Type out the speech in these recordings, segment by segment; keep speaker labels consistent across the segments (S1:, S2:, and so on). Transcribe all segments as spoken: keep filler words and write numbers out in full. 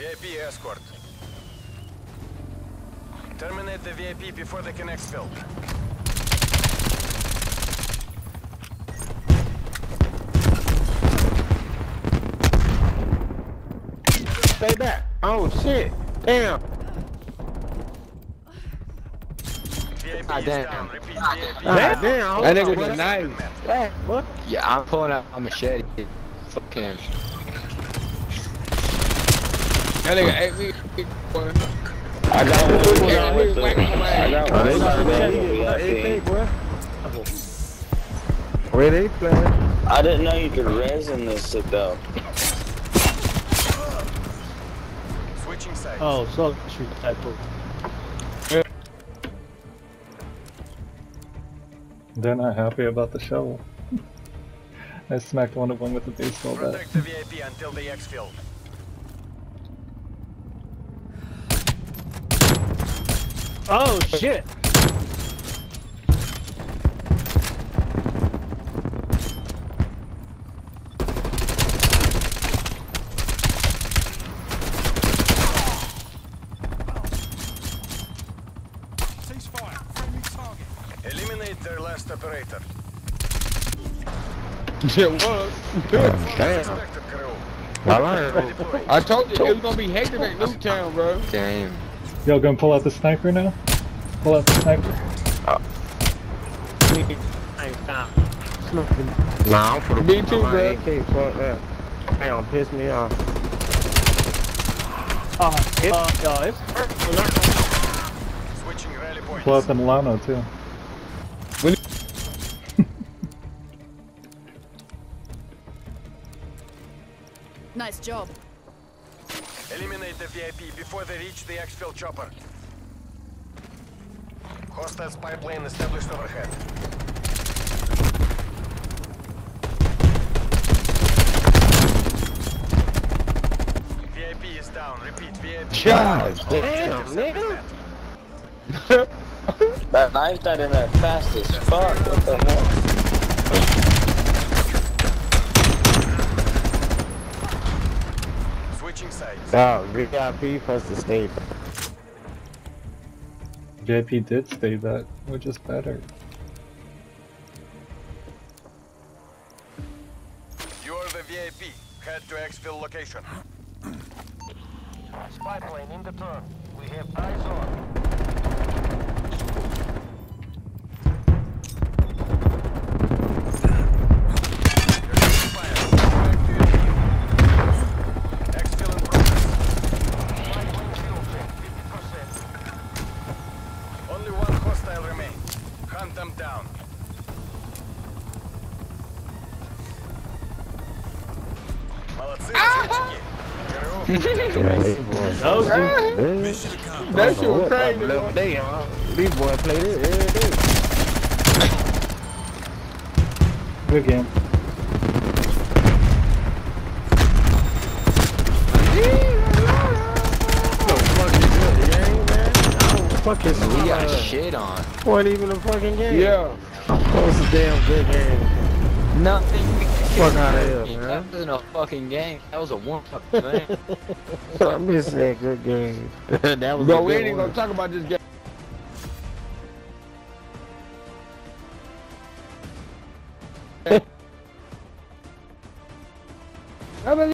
S1: V I P escort. Terminate the V I P before they can exfil.
S2: Stay back. Oh shit. Damn.
S1: V I P
S3: Ah,
S1: is
S3: damn.
S1: down. Repeat, V I P
S2: Ah,
S1: is down.
S2: damn.
S4: That
S2: hold
S4: nigga
S2: on,
S4: was nice.
S2: Hey, what?
S3: Yeah, I'm pulling out my machete. Fuck him.
S4: That nigga ate me. boy.
S5: I got one.
S4: Yeah, he was whacking my
S5: I
S4: ass.
S5: got
S2: Oh, they
S5: one.
S2: got that.
S5: V I P.
S2: boy. Where they playing?
S5: I didn't know you could res in this shit though.
S1: Switching sides.
S6: Oh, so shoot type of.
S7: They're not happy about the shovel. I smacked one of them with a baseball bat.
S1: Protect the V I P until they exfil.
S6: Oh shit!
S1: Eliminate their last operator.
S4: It was.
S2: Damn.
S1: Expected crew.
S2: I learned.
S1: Deploy.
S4: I told you it was gonna be hectic at Newtown, bro.
S3: Damn.
S7: Y'all gonna pull out the sniper now? Pull out the sniper.
S2: Nah, I'm for the
S4: Me too,
S2: my
S4: bro.
S2: A K, fuck that. They don't piss me off.
S6: Oh, it, uh, yeah, it's
S1: Switching rally points.
S7: Pull out the Milano too.
S8: Nice job.
S1: Eliminate the V I P before they reach the exfil chopper. Hostile spy plane established overhead. V I P is down. Repeat, V I P.
S2: God damn, nigga.
S5: That knife died in there fast as fuck. What the hell?
S1: Switching sides.
S2: Dog, V I P supposed to stay.
S7: V I P did stay that, which is better.
S1: You are the V I P. Head to exfil location. Spy plane in the turn. We have eyes on. Only one hostile remains. Hunt them down. Молодцы, разведчики.
S6: those two.
S4: That shit was crazy,
S2: Level
S4: bro.
S2: day, huh? These boys play this every day.
S7: Good game.
S2: No fucking good game, man. No fucking
S3: We got
S2: uh,
S3: shit on.
S2: Wasn't even a fucking game.
S4: Yeah.
S2: That was a damn good game.
S3: Nothing.
S2: Fuck out of here, man.
S3: That wasn't a fucking game. That was a warm-up, man.
S2: I miss that good game. That was
S4: Bro,
S2: a
S4: we
S2: good
S4: ain't even
S2: one.
S4: gonna talk about this game. How many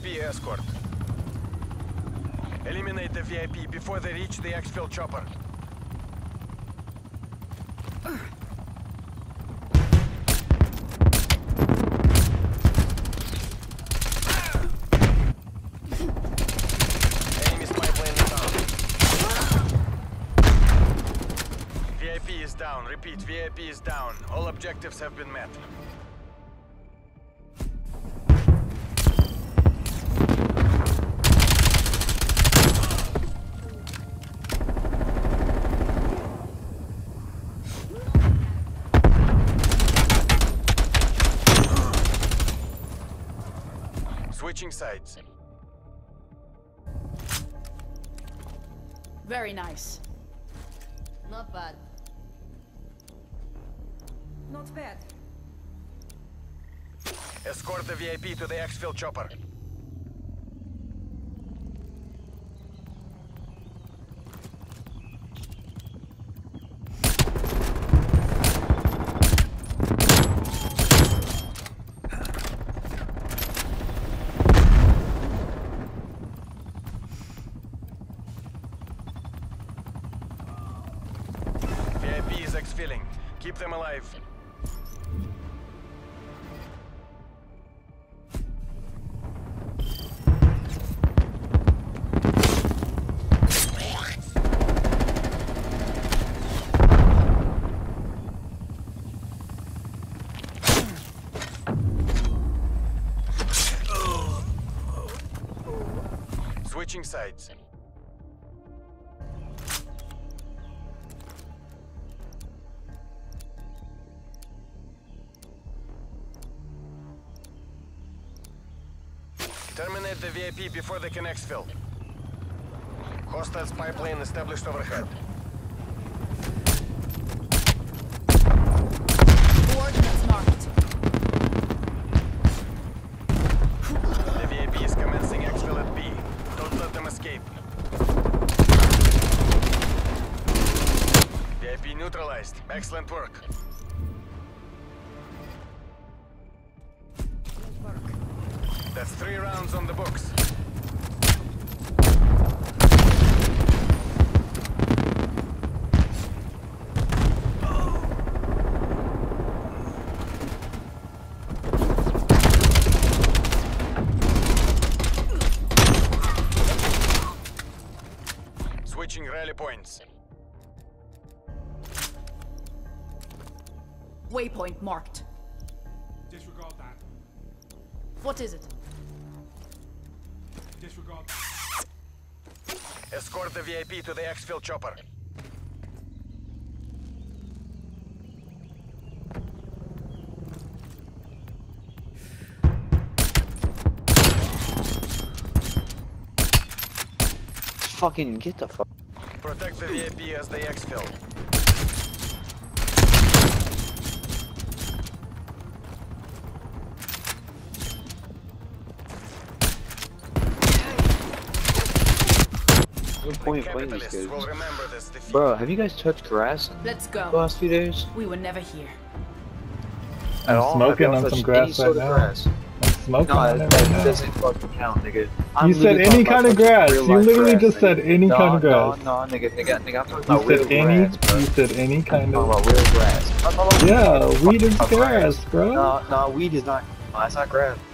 S1: P escort. Eliminate the V I P before they reach the exfil chopper. Enemy spy plane is down. V I P is down. Repeat, V I P is down. All objectives have been met. Switching sides.
S8: Very nice. Not bad. Not bad.
S1: Escort the V I P to the exfil chopper. V I P is exfilling. Keep them alive. Switching sides. Terminate the V I P before they can exfil. Hostile spy plane established overhead.
S8: Coordinates marked.
S1: The V I P is commencing exfil at B. Don't let them escape. V I P neutralized. Excellent work. That's three rounds on the books. Switching rally points.
S8: Waypoint marked.
S9: Disregard that.
S8: What is it?
S9: Disregard.
S1: Escort the V I P to the exfil chopper.
S5: Fucking get the fuck.
S1: Protect the V I P as they exfil.
S5: No point playing these
S1: Capitalists will
S5: guys.
S1: remember this defeat.
S5: Bro, have you guys touched grass in
S8: Let's
S5: the
S8: go.
S5: last few days?
S8: We were never here.
S5: At all?
S7: I'm
S5: Have
S7: smoking
S5: y'all
S7: on some
S5: touched
S7: grass
S5: any sort
S7: right
S5: of
S7: now.
S5: grass?
S7: I'm smoking
S5: No,
S7: on
S5: that,
S7: it
S5: that
S7: right now.
S5: doesn't fucking count, nigga. I'm
S7: You said
S5: literally
S7: any
S5: talking
S7: kind
S5: about
S7: of grass.
S5: real
S7: You
S5: life
S7: literally
S5: grass,
S7: just said
S5: nigga.
S7: any
S5: no,
S7: kind of grass.
S5: No, no, nigga, nigga, nigga, I'm talking
S7: You
S5: about real
S7: said any.
S5: grass, bro.
S7: You said any kind
S5: I'm
S7: of.
S5: talking about real grass. I'm talking about
S7: Yeah,
S5: real
S7: weed is
S5: fucking
S7: grass, bro.
S5: No, no, weed is not. No, that's not grass.